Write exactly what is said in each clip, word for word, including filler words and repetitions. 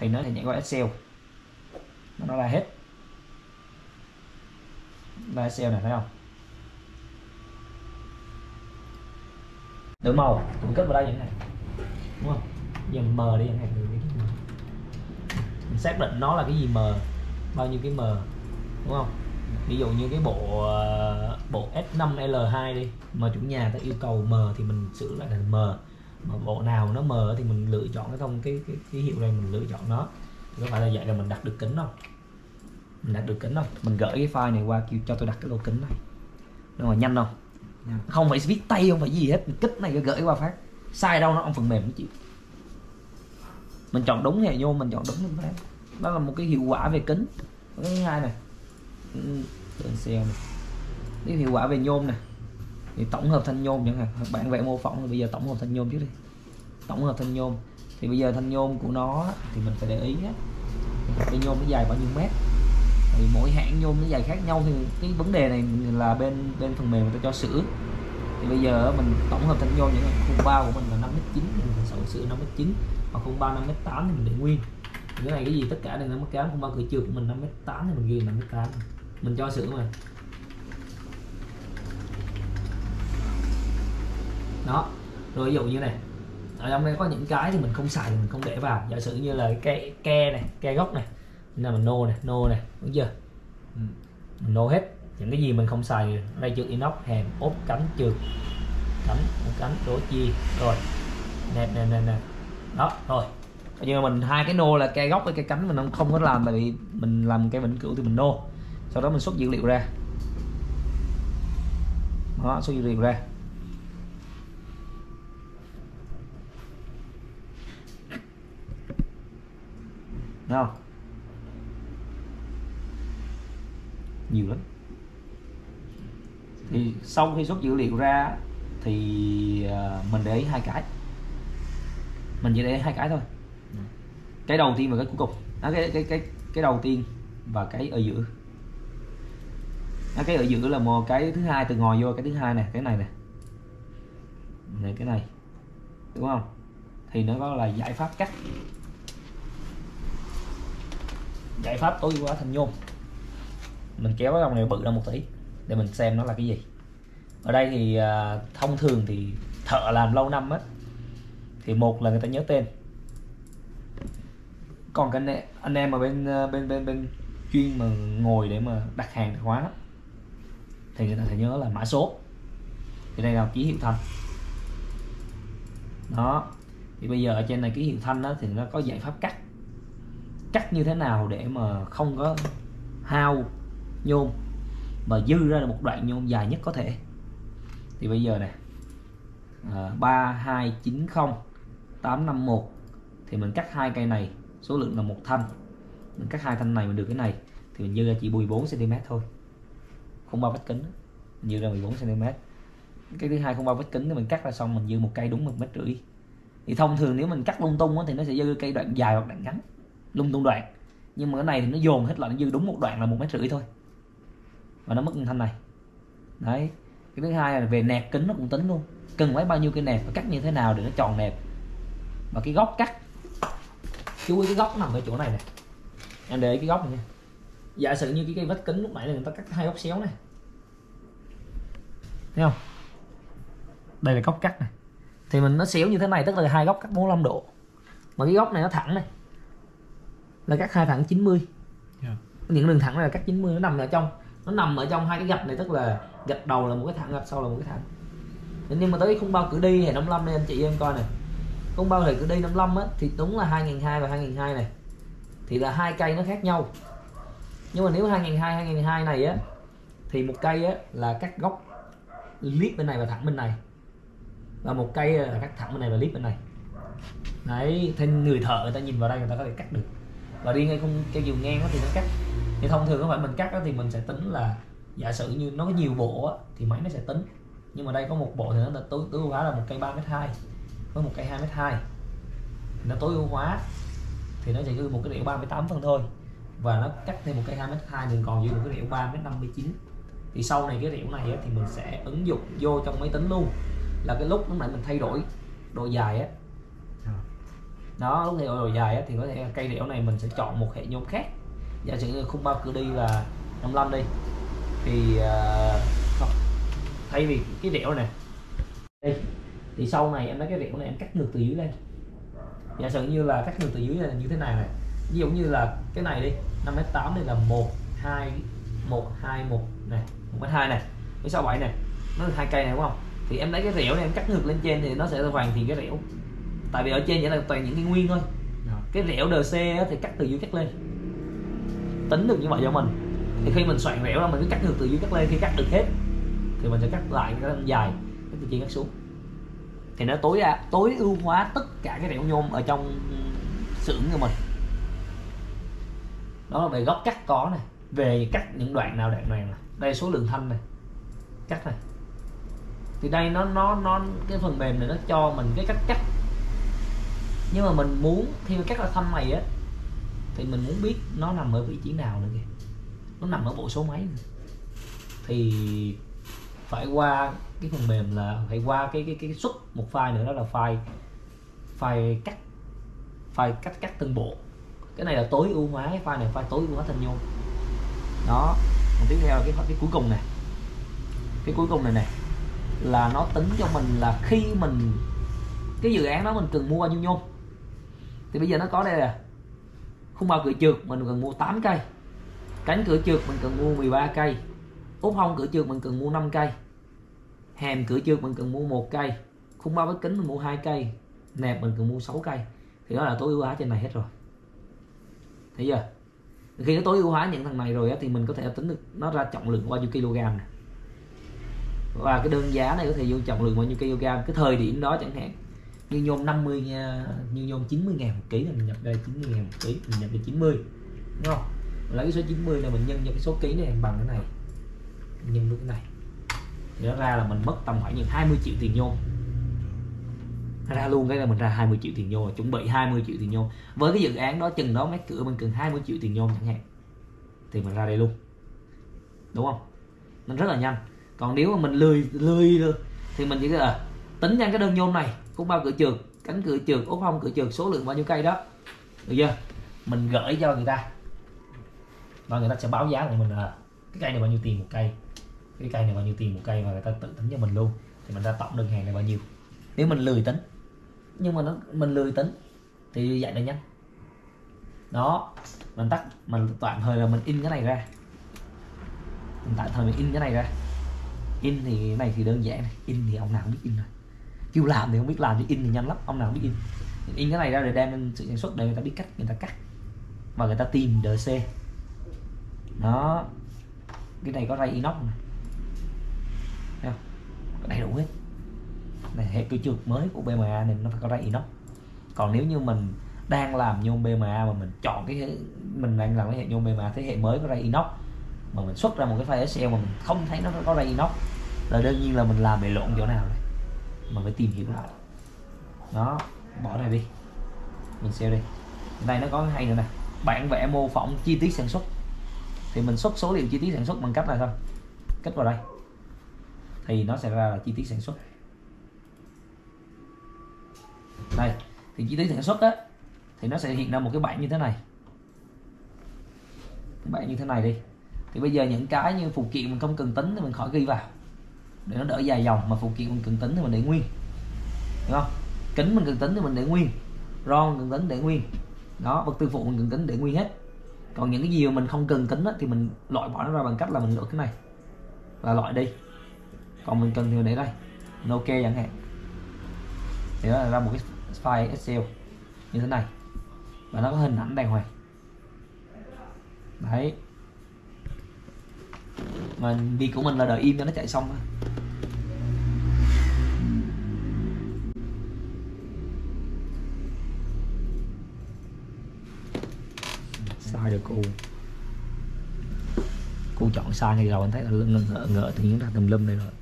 thì nó sẽ nhảy qua Excel, nó ra hết ra Excel này, thấy không? Đổi màu cũng kết vào đây chẳng hạn, đúng không? Giờ mình mờ đi chẳng hạn, mình xác định nó là cái gì mờ, bao nhiêu cái mờ, đúng không? Ví dụ như cái bộ bộ S năm L hai đi mà chủ nhà ta yêu cầu mờ thì mình sửa lại thành mờ, mà bộ nào nó mờ thì mình lựa chọn cái thông cái cái ký hiệu này, mình lựa chọn nó. Thì có phải là vậy là mình đặt được kính không? Mình đặt được kính không? Mình gửi cái file này qua kêu cho tôi đặt cái lô kính này, đúng rồi, nhanh không? Yeah. Không phải viết tay, không phải gì hết, kích này gửi qua phát, sai đâu nó ông phần mềm nó chịu. Mình chọn đúng hệ nhôm, mình chọn đúng mình phát. Đó là một cái hiệu quả về kính. Cái thứ hai này, đơn xeo này, cái hiệu quả về nhôm này, thì tổng hợp thanh nhôm chẳng hạn, bạn vẽ mô phỏng, bây giờ tổng hợp thanh nhôm trước đi. Tổng hợp thanh nhôm thì bây giờ thanh nhôm của nó thì mình phải để ý á, cái nhôm nó dài bao nhiêu mét, thì mỗi hãng nhôm nó dài khác nhau, thì cái vấn đề này là bên bên phần mềm người ta cho sửa. Thì bây giờ mình tổng hợp thanh nhôm, những khung bao của mình là năm mét chín thì mình phải sửa năm mét chín, hoặc khung bao năm mét tám thì mình để nguyên. Cái này cái gì tất cả đều năm mét tám, khung bao cửa trượt của mình năm mét tám thì mình ghi năm mét tám, mình cho sửa mà. Đó, rồi ví dụ như này, ở trong đây có những cái thì mình không xài thì mình không để vào. Giả sử như là cái ke này, ke gốc này, nên là mình nô này, nô này, đúng chưa? Ừ. Mình nô hết những cái gì mình không xài. Đây trượt inox, hèn, ốp, cánh trượt, cánh, cánh, đố chia, rồi nè nè nè nè, đó rồi. Nhưng mà mình hai cái nô là ke gốc với ke cánh mình không có làm, tại vì mình làm ke vĩnh cửu thì mình nô. Sau đó mình xuất dữ liệu ra, đó, xuất dữ liệu ra. Đúng không? Nhiều lắm. Thì sau khi xuất dữ liệu ra thì mình để ý hai cái, mình chỉ để ý hai cái thôi. Cái đầu tiên và cái cuối cùng. À, cái cái cái cái đầu tiên và cái ở giữa. À, cái ở giữa là một cái thứ hai, từ ngồi vô cái thứ hai này, cái này nè, này cái này, đúng không? Thì nó có là giải pháp cắt, giải pháp tối ưu hóa thanh nhôm. Mình kéo cái dòng này bự ra một tí để mình xem nó là cái gì. Ở đây thì uh, thông thường thì thợ làm lâu năm á, thì một là người ta nhớ tên, còn cái này, anh em mà bên bên bên bên chuyên mà ngồi để mà đặt hàng đặt hóa thì người ta phải nhớ là mã số. Thì đây là ký hiệu thanh. Đó, thì bây giờ ở trên này ký hiệu thanh đó, thì nó có giải pháp cắt, cắt như thế nào để mà không có hao nhôm mà dư ra được một đoạn nhôm dài nhất có thể. Thì bây giờ này, à, ba hai chín không tám năm một thì mình cắt hai cây này, số lượng là một thanh, mình cắt hai thanh này mình được cái này thì mình dư ra chỉ mười bốn xăng ti mét thôi, không bao vách kính, mình dư ra mười bốn xăng ti mét. Cái thứ hai không bao vách kính thì mình cắt ra xong mình dư một cây đúng một mét rưỡi. Thì thông thường nếu mình cắt lung tung thì nó sẽ dư cây đoạn dài hoặc đoạn ngắn, lung tung đoạn. Nhưng mà cái này thì nó dồn hết lại, nó dư đúng một đoạn là một mét rưỡi thôi, và nó mất thanh này. Đấy. Cái thứ hai là về nẹp kính nó cũng tính luôn, cần lấy bao nhiêu cây nẹp và cắt như thế nào để nó tròn nẹp. Và cái góc cắt, chú ý cái góc nằm ở chỗ này này, em để cái góc này nha. Giả sử như cái cây vách kính lúc nãy là người ta cắt hai góc xéo này, thấy không? Đây là góc cắt này, thì mình nó xéo như thế này tức là hai góc cắt bốn mươi lăm độ, mà cái góc này nó thẳng này là cắt hai thẳng chín mươi. Yeah. Những đường thẳng này là cắt chín mươi, nó nằm ở trong, nó nằm ở trong hai cái gạch này, tức là gạch đầu là một cái thẳng, gạch sau là một cái thẳng. Nhưng mà tới khung bao cử đi hệ năm mươi lăm đây anh chị em coi này, khung bao hệ cử đi năm mươi lăm á, thì đúng là hai nghìn hai trăm và hai nghìn hai trăm này thì là hai cây nó khác nhau. Nhưng mà nếu hai nghìn hai trăm hai nghìn hai trăm này á thì một cây á là cắt góc liếc bên này và thẳng bên này, và một cây là cắt thẳng bên này và liếc bên này. Đấy, thì người thợ người ta nhìn vào đây người ta có thể cắt được. Và riêng ngay không cây chiều ngang đó thì nó cắt, thì thông thường không phải mình cắt đó, thì mình sẽ tính là giả sử như nó có nhiều bộ á, thì máy nó sẽ tính. Nhưng mà đây có một bộ thì nó là tối ưu hóa là một cây ba mét hai với một cây hai mét hai, nó tối ưu hóa thì nó sẽ gửi một cái đĩa ba mươi tám phân thôi, và nó cắt thêm một cây hai mét hai thì còn dư một cái đĩa ba mét năm mươi chín. Thì sau này cái đĩa này á, thì mình sẽ ứng dụng vô trong máy tính luôn, là cái lúc lúc nãy mình thay đổi độ dài á, Đó, lúc này độ dài á, thì có thể cây rẻo này mình sẽ chọn một hệ nhôm khác. Giả sử như khung bao cửa đi là năm mươi lăm đi, thì uh, thay vì cái rẻo này đây, thì sau này em lấy cái rẻo này em cắt ngược từ dưới lên. Giả sử như là cắt ngược từ dưới là như thế này này, ví dụ như là cái này đi năm mét tám đây là một hai một hai một này, một mét hai này với sáu bảy này, nó là hai cây này đúng không, thì em lấy cái rẻo này em cắt ngược lên trên thì nó sẽ hoàn thiện cái rẻo. Tại vì ở trên chỉ là toàn những cái nguyên thôi, cái rẻo đê xê thì cắt từ dưới cắt lên, tính được như vậy cho mình. Thì khi mình soạn rẻo là mình cứ cắt ngược từ dưới cắt lên, khi cắt được hết thì mình sẽ cắt lại cái dài, cái từ trên cắt xuống, thì nó tối đa tối ưu hóa tất cả cái rẻo nhôm ở trong xưởng của mình. Đó là về góc cắt có này, về cắt những đoạn nào đoạn nào này, đây số lượng thanh này, cắt này, thì đây nó nó nó cái phần mềm này nó cho mình cái cách cắt. Nhưng mà mình muốn khi mà cắt ra thanh này á thì mình muốn biết nó nằm ở vị trí nào nữa kìa, nó nằm ở bộ số mấy nữa. Thì phải qua cái phần mềm là phải qua cái cái cái xuất một file nữa, đó là file file cắt file cắt cắt từng bộ. Cái này là tối ưu hóa, cái file này file tối ưu hóa thanh nhôm. Đó, còn tiếp theo là cái cái cuối cùng này, cái cuối cùng này này là nó tính cho mình là khi mình cái dự án đó mình cần mua bao nhiêu nhôm. Thì bây giờ nó có đây là khung bao cửa trượt mình cần mua tám cây, cánh cửa trượt mình cần mua mười ba cây, ốp hông cửa trượt mình cần mua năm cây, hàm cửa trượt mình cần mua một cây, khung bao với kính mình mua hai cây, nẹp mình cần mua sáu cây. Thì đó là tối ưu hóa trên này hết rồi, thấy chưa? Khi nó tối ưu hóa những thằng này rồi á, thì mình có thể tính được nó ra trọng lượng bao nhiêu kg này. Và cái đơn giá này có thể vô trọng lượng bao nhiêu kg cái thời điểm đó chẳng hạn. Như nhôm năm mươi nha, như nhôm chín mươi ngàn một ký là mình nhập đây chín mươi ngàn một ký, mình nhập đây chín mươi, đúng không? Mình lấy cái số chín mươi này mình nhân cho cái số ký này bằng cái này, nhân với cái này, thì nó ra là mình mất tầm khoảng những hai mươi triệu tiền nhôm. Ra luôn cái là mình ra hai mươi triệu tiền nhôm, chuẩn bị hai mươi triệu tiền nhôm. Với cái dự án đó chừng đó mét cửa mình cần hai mươi triệu tiền nhôm chẳng hạn, thì mình ra đây luôn, đúng không? Nó rất là nhanh. Còn nếu mà mình lười lười luôn thì mình chỉ có à, tính ra cái đơn nhôm này, khung bao cửa trượt, cánh cửa trượt, ốp hông cửa trượt, số lượng bao nhiêu cây đó, được chưa? Mình gửi cho người ta và người ta sẽ báo giá của mình là cái cây này bao nhiêu tiền một cây, cái cây này bao nhiêu tiền một cây, và người ta tự tính cho mình luôn. Thì mình ra tổng đơn hàng này bao nhiêu. Nếu mình lười tính, nhưng mà nó mình lười tính thì vậy là nhanh. Đó, mình tắt, mình tạm thời là mình in cái này ra, mình tạm thời mình in cái này ra. In thì cái này thì đơn giản này. In thì ông nào cũng biết in rồi, kêu làm thì không biết làm, chứ in thì nhanh lắm, ông nào cũng biết in. Mình in cái này ra để đem lên sự sản xuất để người ta biết cách người ta cắt và người ta tìm đê xê. Đó, cái này có ray inox này, thấy không? Có đầy đủ hết. Này hệ cửa trượt mới của bê em a nên nó phải có ray inox. Còn nếu như mình đang làm nhôm bê em a mà mình chọn cái mình đang làm cái hệ nhôm bê em a thế hệ mới có ray inox mà mình xuất ra một cái file Excel mà mình không thấy nó có ray inox là đương nhiên là mình làm bị lộn chỗ nào rồi, mà phải tìm hiểu lại. Đó, bỏ này đi, mình xem đi. Đây nó có cái hay nữa nè, bản vẽ mô phỏng chi tiết sản xuất. Thì mình xuất số liệu chi tiết sản xuất bằng cách là sao? Kết vào đây thì nó sẽ ra là chi tiết sản xuất. Đây thì chi tiết sản xuất á thì nó sẽ hiện ra một cái bảng như thế này, cái bảng như thế này đi. Thì bây giờ những cái như phụ kiện mình không cần tính thì mình khỏi ghi vào để nó đỡ dài dòng, mà phụ kiện mình cần tính thì mình để nguyên, đúng không? Kính mình cần tính thì mình để nguyên, ron cần tính để nguyên. Đó, vật tư phụ mình cần tính để nguyên hết. Còn những cái gì mà mình không cần tính á, thì mình loại bỏ nó ra bằng cách là mình lựa cái này là loại đi. Còn mình cần thì mình để đây, mình ok chẳng hạn. Thì đó là ra một cái file Excel như thế này và nó có hình ảnh đàng hoàng. Đấy, mà việc của mình là đợi im cho nó chạy xong thôi. Sai được cô cô chọn sai ngay rồi, anh thấy là ngỡ ngỡ thì những ra tùm lum này rồi.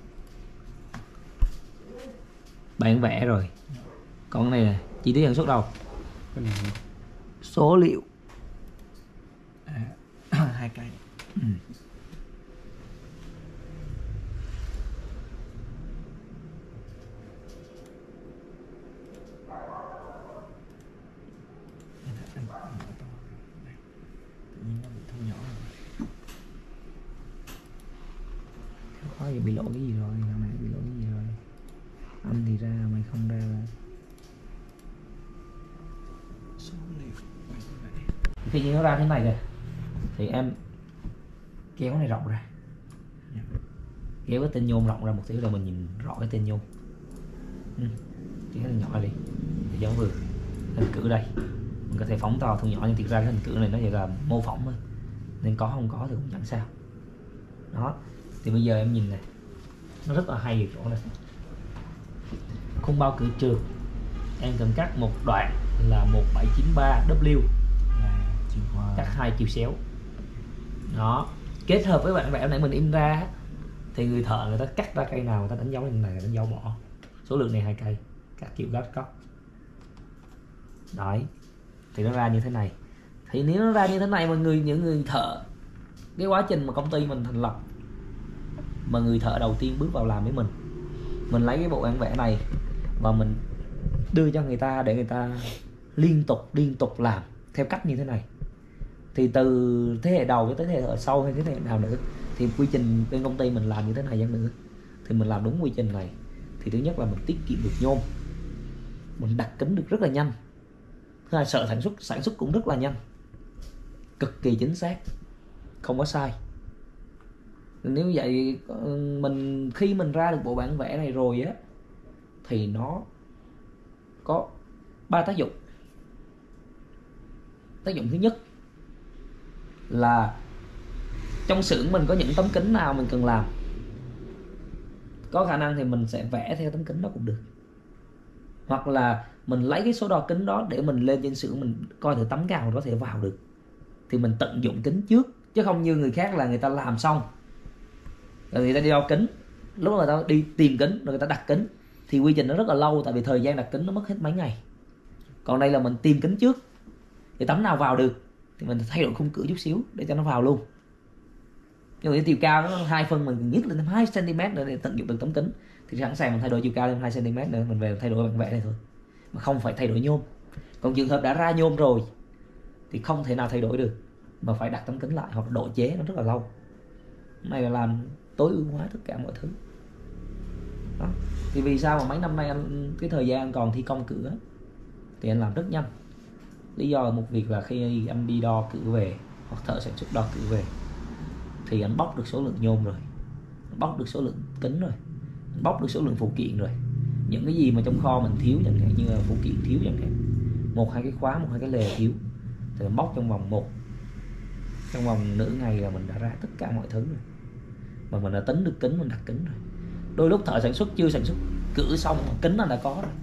Bản vẽ rồi, còn cái này này chi tiết sản xuất đâu, số liệu à, hai cây. Ừ. bị lỗi cái gì rồi, thằng này bị lỗi cái gì rồi. Anh thì ra mày không ra là khi như nó ra thế này rồi thì em kéo cái này rộng ra, kéo cái tên nhôm rộng ra một xíu rồi mình nhìn rõ cái tên nhôm. Ừ. Cái này nhỏ đi thì giống vừa hình cử đây, mình có thể phóng to thu nhỏ, nhưng thực ra cái hình cử này nó chỉ là mô phỏng thôi, nên có không có thì cũng chẳng sao. Đó thì bây giờ em nhìn này, nó rất là hay ở chỗ này, khung bao cử trượt em cần cắt một đoạn là một bảy chín ba W, cắt hai chiều xéo. Đó, kết hợp với bản vẽ này mình in ra thì người thợ người ta cắt ra cây nào người ta đánh dấu lên này, đánh dấu bỏ số lượng này hai cây, các kiểu góc cóc. Đấy thì nó ra như thế này. Thì nếu nó ra như thế này mà người những người thợ, cái quá trình mà công ty mình thành lập mà người thợ đầu tiên bước vào làm với mình, mình lấy cái bộ bản vẽ này và mình đưa cho người ta để người ta liên tục liên tục làm theo cách như thế này, thì từ thế hệ đầu tới thế hệ sau hay thế hệ nào nữa thì quy trình bên công ty mình làm như thế này chăng nữa thì mình làm đúng quy trình này, thì thứ nhất là mình tiết kiệm được nhôm, mình đặt kính được rất là nhanh, thứ hai sợ sản xuất sản xuất cũng rất là nhanh, cực kỳ chính xác, không có sai. Nếu vậy mình khi mình ra được bộ bản vẽ này rồi á thì nó có ba tác dụng. Tác dụng thứ nhất là trong xưởng mình có những tấm kính nào mình cần làm, có khả năng thì mình sẽ vẽ theo tấm kính đó cũng được, hoặc là mình lấy cái số đo kính đó để mình lên trên xưởng mình coi thử tấm nào có thể vào được, thì mình tận dụng kính trước, chứ không như người khác là người ta làm xong rồi người ta đi đo kính, lúc người ta đi tìm kính rồi người ta đặt kính thì quy trình nó rất là lâu, tại vì thời gian đặt kính nó mất hết mấy ngày. Còn đây là mình tìm kính trước thì tấm nào vào được thì mình thay đổi khung cửa chút xíu để cho nó vào luôn. Nhưng mà cái chiều cao nó hai phân, mình nhích lên hai xăng ti mét nữa để tận dụng được tấm kính thì sẵn sàng mình thay đổi chiều cao lên hai xăng ti mét nữa, mình về thay đổi bản vẽ này thôi, mà không phải thay đổi nhôm. Còn trường hợp đã ra nhôm rồi thì không thể nào thay đổi được, mà phải đặt tấm kính lại hoặc độ chế nó rất là lâu. Cái này là làm tối ưu hóa tất cả mọi thứ. Đó. Thì vì sao mà mấy năm nay anh cái thời gian anh còn thi công cửa thì anh làm rất nhanh. Lý do là một việc là khi anh đi đo cửa về hoặc thợ sản xuất đo cửa về thì anh bóc được số lượng nhôm rồi, anh bóc được số lượng kính rồi, anh bóc được số lượng phụ kiện rồi. Những cái gì mà trong kho mình thiếu chẳng hạn như là phụ kiện thiếu chẳng hạn, một hai cái khóa, một hai cái lề thiếu thì mình bóc trong vòng một trong vòng nửa ngày là mình đã ra tất cả mọi thứ rồi, mà mình đã tính được kính, mình đặt kính rồi. Đôi lúc thợ sản xuất chưa sản xuất cửa xong mà kính anh đã có rồi.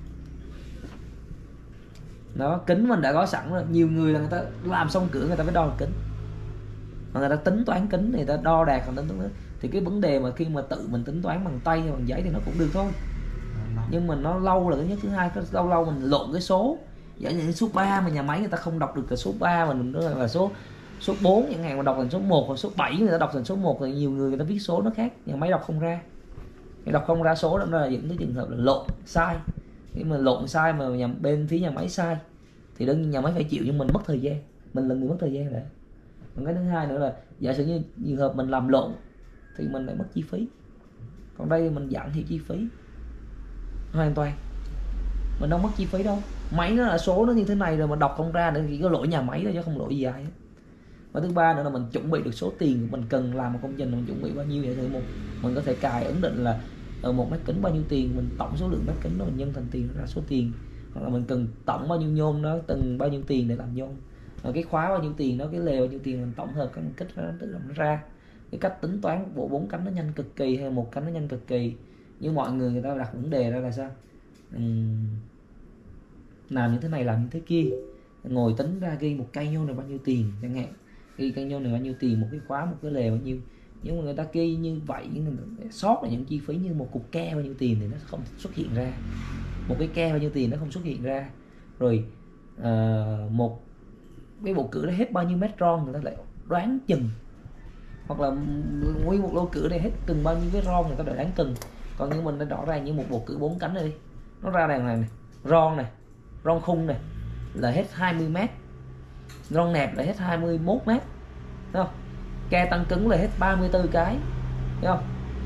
Đó, kính mình đã có sẵn rồi. Nhiều người là người ta làm xong cửa người ta mới đo kính, mà người ta tính toán kính, người ta đo đạc còn tính toán. Thì cái vấn đề mà khi mà tự mình tính toán bằng tay hay bằng giấy thì nó cũng được thôi, nhưng mà nó lâu là cái nhất. Thứ hai, lâu lâu mình lộn cái số, giả như số ba mà nhà máy người ta không đọc được là số ba mà nó là số số bốn chẳng hạn, mà đọc thành số một, hoặc số bảy người ta đọc thành số một, thì nhiều người người ta viết số nó khác, nhà máy đọc không ra. Cái đọc không ra số đó là những cái trường hợp là lộn sai. Khi mà lộn sai mà nhà bên phía nhà máy sai thì đơn nhà máy phải chịu, nhưng mình mất thời gian, mình là người mất thời gian đấy. Còn cái thứ hai nữa là giả sử như trường hợp mình làm lộn thì mình lại mất chi phí. Còn đây mình giảm thiểu chi phí hoàn toàn, mình đâu mất chi phí đâu. Máy nó là số nó như thế này rồi mà đọc không ra nữa thì có lỗi nhà máy thôi chứ không lỗi gì ai hết. Và thứ ba nữa là mình chuẩn bị được số tiền mình cần làm một công trình, mình chuẩn bị bao nhiêu vậy thì một mình có thể cài ấn định là ở một mét kính bao nhiêu tiền, mình tổng số lượng mét kính đó mình nhân thành tiền ra số tiền, hoặc là mình cần tổng bao nhiêu nhôm đó từng bao nhiêu tiền để làm nhôm, rồi cái khóa bao nhiêu tiền đó, cái lề bao nhiêu tiền, mình tổng hợp các mình kích ra tự động nó ra. Cái cách tính toán bộ bốn cánh nó nhanh cực kỳ hay một cánh nó nhanh cực kỳ, nhưng mọi người người ta đặt vấn đề ra là sao, uhm, làm như thế này làm như thế kia, ngồi tính ra ghi một cây nhôm này bao nhiêu tiền chẳng hạn, ghi cây nhôm này bao nhiêu tiền, một cái khóa một cái lề bao nhiêu. Nhưng mà người ta ghi như vậy nhưng sót là những chi phí như một cục ke bao nhiêu tiền thì nó không xuất hiện ra, một cái ke bao nhiêu tiền nó không xuất hiện ra, rồi uh, một cái bộ cửa đó hết bao nhiêu mét ron người ta lại đoán chừng, hoặc là nguyên một lô cửa này hết từng bao nhiêu cái ron người ta lại đoán chừng. Còn như mình đã rõ ràng như một bộ cửa bốn cánh này đi, nó ra đàng hoàng này, ron này, ron khung này là hết hai mươi mét, ron nẹp là hết hai mươi mốt mét, thấy không? Ke tăng cứng là hết ba mươi tư cái, thấy không?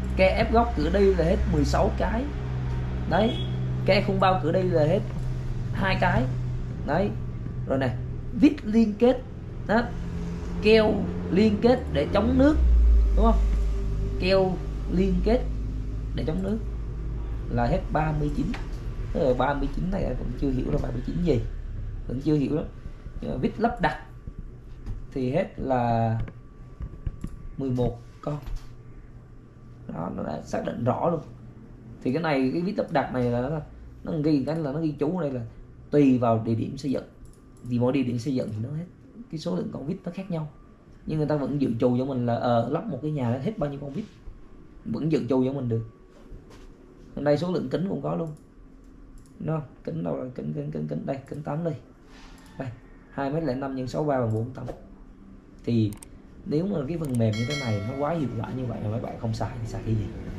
Ke ép góc cửa đi là hết mười sáu cái đấy, ke khung bao cửa đi là hết hai cái đấy. Rồi này, vít liên kết đó, keo liên kết để chống nước, đúng không? Keo liên kết để chống nước là hết ba mươi chín. Rồi ba mươi chín này cũng chưa hiểu là ba mươi chín gì, vẫn chưa hiểu đó. Vít lắp đặt thì hết là mười một con. Đó, nó đã xác định rõ luôn. Thì cái này, cái vít lắp đặt này là nó, nó ghi cái là nó ghi chú ở đây là tùy vào địa điểm xây dựng, thì mỗi địa điểm xây dựng thì nó hết cái số lượng con vít nó khác nhau, nhưng người ta vẫn dự trù cho mình là ờ lắp một cái nhà nó hết bao nhiêu con vít, vẫn dự trù cho mình được. Ở đây số lượng kính cũng có luôn, đúng không? Kính đâu rồi, kính kính kính kính đây, kính tám đi, đây hai mét lẻ năm nhân sáu ba bằng bốn tám. Thì nếu mà cái phần mềm như thế này nó quá hiệu quả như vậy mà mấy bạn không xài thì xài cái gì?